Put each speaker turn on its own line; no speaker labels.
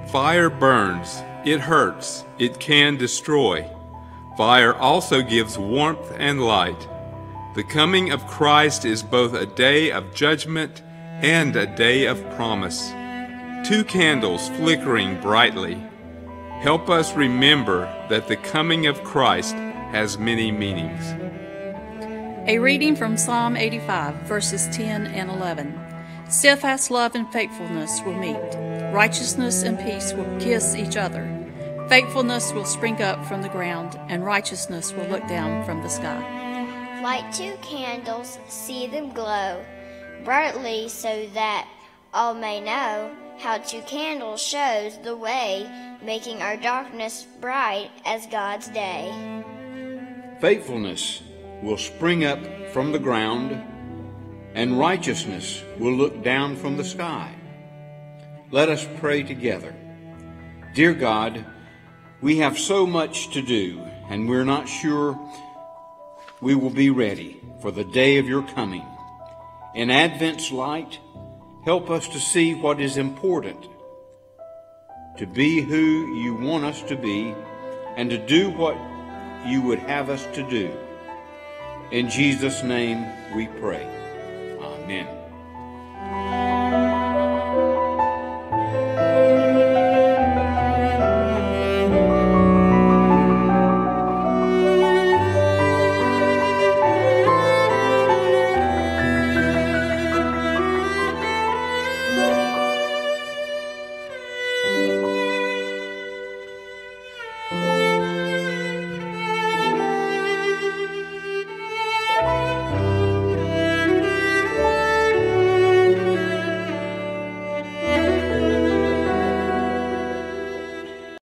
Fire burns, it hurts, it can destroy. Fire also gives warmth and light. The coming of Christ is both a day of judgment and a day of promise. Two candles flickering brightly. Help us remember that the coming of Christ has many meanings.
A reading from Psalm 85, verses 10 and 11. Steadfast love and faithfulness will meet. Righteousness and peace will kiss each other. Faithfulness will spring up from the ground, and righteousness will look down from the sky.
Light two candles, see them glow brightly, so that all may know how two candles shows the way, making our darkness bright as God's day.
Faithfulness will spring up from the ground, and righteousness will look down from the sky. Let us pray together. Dear God, we have so much to do, and we're not sure we will be ready for the day of your coming. In Advent's light, help us to see what is important, to be who you want us to be, and to do what you would have us to do. In Jesus' name we pray. Amen.